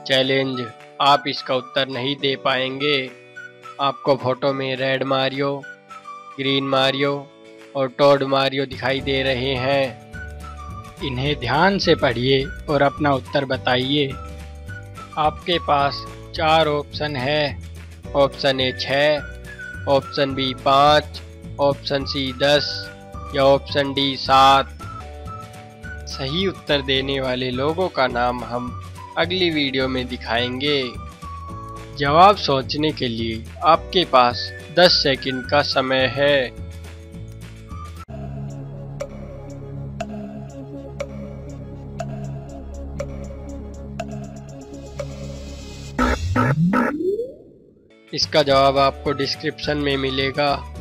Challenge, आप इसका उत्तर नहीं दे पाएंगे। आपको फोटो में रेड मारियो, ग्रीन मारियो और टोड मारियो दिखाई दे रहे हैं। इन्हें ध्यान से पढ़िए और अपना उत्तर बताइए। आपके पास 4 ऑप्शन है। Option A 6, option B 5, option C 10 या ऑप्शन डी 7। सही उत्तर देने वाले लोगों का नाम हम अगली वीडियो में दिखाएंगे। जवाब सोचने के लिए आपके पास 10 सेकंड का समय है। इसका जवाब आपको डिस्क्रिप्शन में मिलेगा।